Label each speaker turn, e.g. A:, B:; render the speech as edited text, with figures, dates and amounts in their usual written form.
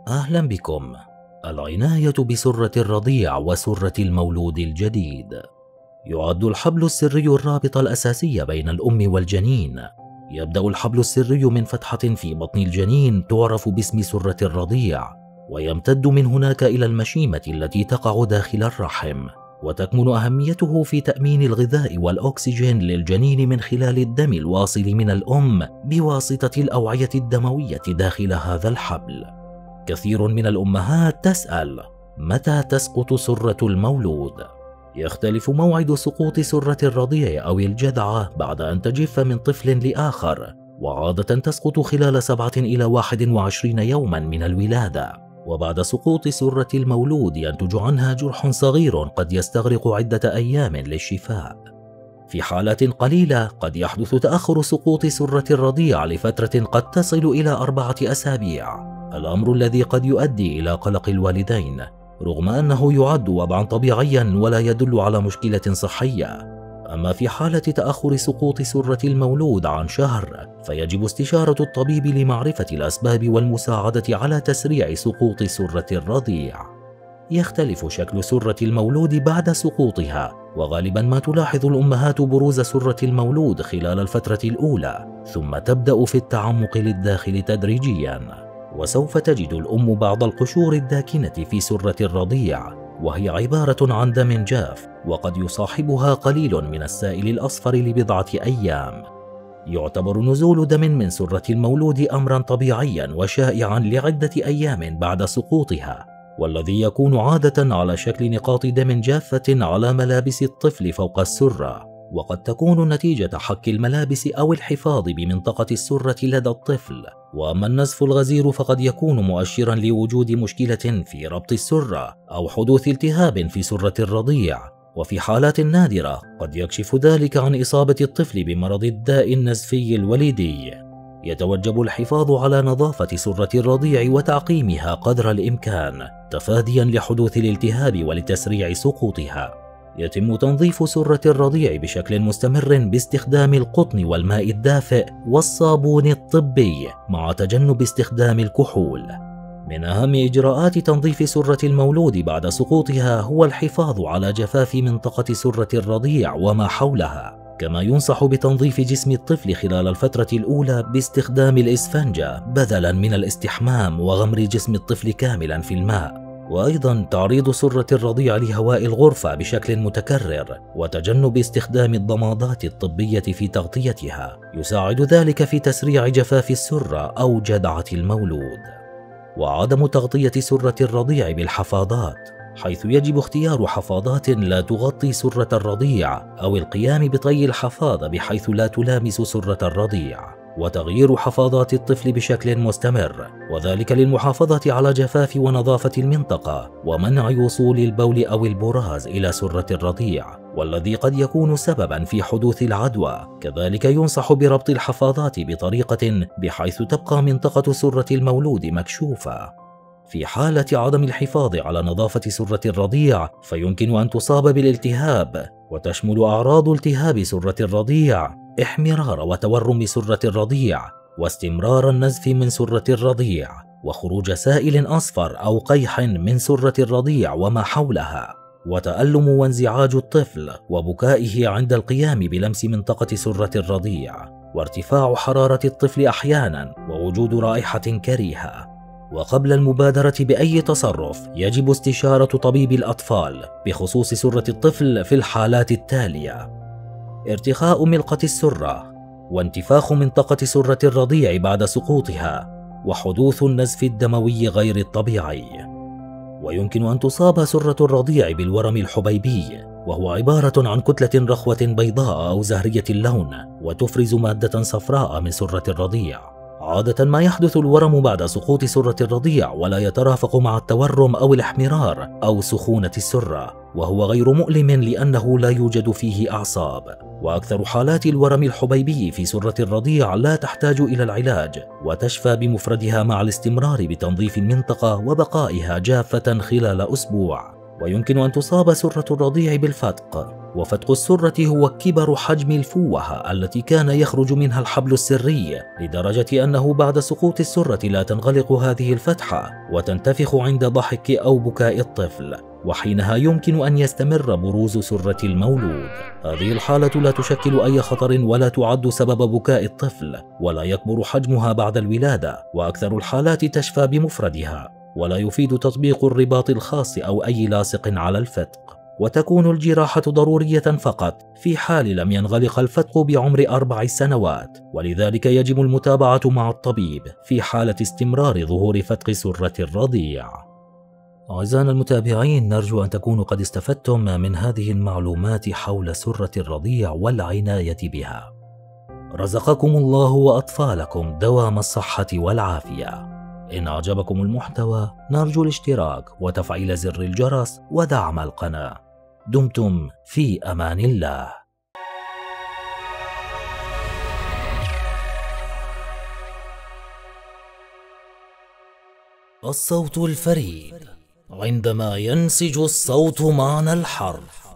A: أهلا بكم. العناية بسرة الرضيع وسرة المولود الجديد. يعد الحبل السري الرابط الأساسي بين الأم والجنين. يبدأ الحبل السري من فتحة في بطن الجنين تعرف باسم سرة الرضيع، ويمتد من هناك إلى المشيمة التي تقع داخل الرحم، وتكمن أهميته في تأمين الغذاء والأكسجين للجنين من خلال الدم الواصل من الأم بواسطة الأوعية الدموية داخل هذا الحبل. كثير من الأمهات تسأل: متى تسقط سرة المولود؟ يختلف موعد سقوط سرة الرضيع أو الجذعة بعد أن تجف من طفل لآخر، وعادة تسقط خلال 7 إلى 21 يوما من الولادة. وبعد سقوط سرة المولود ينتج عنها جرح صغير قد يستغرق عدة أيام للشفاء. في حالات قليلة قد يحدث تأخر سقوط سرة الرضيع لفترة قد تصل إلى 4 أسابيع، الأمر الذي قد يؤدي إلى قلق الوالدين، رغم أنه يعد وضعا طبيعيا ولا يدل على مشكلة صحية. أما في حالة تأخر سقوط سرة المولود عن شهر، فيجب استشارة الطبيب لمعرفة الأسباب والمساعدة على تسريع سقوط سرة الرضيع. يختلف شكل سرة المولود بعد سقوطها، وغالبا ما تلاحظ الأمهات بروز سرة المولود خلال الفترة الأولى، ثم تبدأ في التعمق للداخل تدريجيا. وسوف تجد الأم بعض القشور الداكنة في سرة الرضيع، وهي عبارة عن دم جاف، وقد يصاحبها قليل من السائل الأصفر لبضعة أيام. يعتبر نزول دم من سرة المولود أمرا طبيعيا وشائعا لعدة أيام بعد سقوطها، والذي يكون عادة على شكل نقاط دم جافة على ملابس الطفل فوق السرة، وقد تكون نتيجة حك الملابس أو الحفاظ بمنطقة السرة لدى الطفل. وأما النزف الغزير فقد يكون مؤشرا لوجود مشكلة في ربط السرة أو حدوث التهاب في سرة الرضيع، وفي حالات نادرة قد يكشف ذلك عن إصابة الطفل بمرض الداء النزفي الوليدي. يتوجب الحفاظ على نظافة سرة الرضيع وتعقيمها قدر الإمكان، تفاديا لحدوث الالتهاب ولتسريع سقوطها. يتم تنظيف سرة الرضيع بشكل مستمر باستخدام القطن والماء الدافئ والصابون الطبي مع تجنب استخدام الكحول. من أهم إجراءات تنظيف سرة المولود بعد سقوطها هو الحفاظ على جفاف منطقة سرة الرضيع وما حولها، كما ينصح بتنظيف جسم الطفل خلال الفترة الأولى باستخدام الإسفنجة بدلا من الاستحمام وغمر جسم الطفل كاملا في الماء. وأيضا تعريض سرة الرضيع لهواء الغرفة بشكل متكرر، وتجنب استخدام الضمادات الطبية في تغطيتها، يساعد ذلك في تسريع جفاف السرة أو جدعة المولود. وعدم تغطية سرة الرضيع بالحفاضات، حيث يجب اختيار حفاضات لا تغطي سرة الرضيع، أو القيام بطي الحفاضة بحيث لا تلامس سرة الرضيع، وتغيير حفاضات الطفل بشكل مستمر، وذلك للمحافظة على جفاف ونظافة المنطقة ومنع وصول البول أو البراز إلى سرة الرضيع، والذي قد يكون سببا في حدوث العدوى. كذلك ينصح بربط الحفاضات بطريقة بحيث تبقى منطقة سرة المولود مكشوفة. في حالة عدم الحفاظ على نظافة سرة الرضيع فيمكن أن تصاب بالالتهاب، وتشمل أعراض التهاب سرة الرضيع احمرار وتورم سرة الرضيع، واستمرار النزف من سرة الرضيع، وخروج سائل أصفر أو قيح من سرة الرضيع وما حولها، وتألم وانزعاج الطفل وبكائه عند القيام بلمس منطقة سرة الرضيع، وارتفاع حرارة الطفل أحيانا، ووجود رائحة كريهة. وقبل المبادرة بأي تصرف يجب استشارة طبيب الأطفال بخصوص سرة الطفل في الحالات التالية: ارتخاء ملقة السرة، وانتفاخ منطقة سرة الرضيع بعد سقوطها، وحدوث النزف الدموي غير الطبيعي. ويمكن أن تصاب سرة الرضيع بالورم الحبيبي، وهو عبارة عن كتلة رخوة بيضاء أو زهرية اللون، وتفرز مادة صفراء من سرة الرضيع. عادة ما يحدث الورم بعد سقوط سرة الرضيع، ولا يترافق مع التورم أو الاحمرار أو سخونة السرة، وهو غير مؤلم لأنه لا يوجد فيه أعصاب. وأكثر حالات الورم الحبيبي في سرة الرضيع لا تحتاج إلى العلاج، وتشفى بمفردها مع الاستمرار بتنظيف المنطقة وبقائها جافة خلال أسبوع. ويمكن أن تصاب سرة الرضيع بالفتق، وفتق السرة هو كبر حجم الفوهة التي كان يخرج منها الحبل السري، لدرجة أنه بعد سقوط السرة لا تنغلق هذه الفتحة وتنتفخ عند ضحك أو بكاء الطفل، وحينها يمكن أن يستمر بروز سرة المولود. هذه الحالة لا تشكل أي خطر ولا تعد سبب بكاء الطفل، ولا يكبر حجمها بعد الولادة، وأكثر الحالات تشفى بمفردها، ولا يفيد تطبيق الرباط الخاص أو أي لاصق على الفتق، وتكون الجراحة ضرورية فقط في حال لم ينغلق الفتق بعمر 4 سنوات، ولذلك يجب المتابعة مع الطبيب في حالة استمرار ظهور فتق سرة الرضيع. أعزائنا المتابعين، نرجو أن تكونوا قد استفدتم من هذه المعلومات حول سرة الرضيع والعناية بها. رزقكم الله وأطفالكم دوام الصحة والعافية. إن أعجبكم المحتوى نرجو الاشتراك وتفعيل زر الجرس ودعم القناة. دمتم في أمان الله. الصوت الفريد عندما ينسج الصوت معنى الحرف.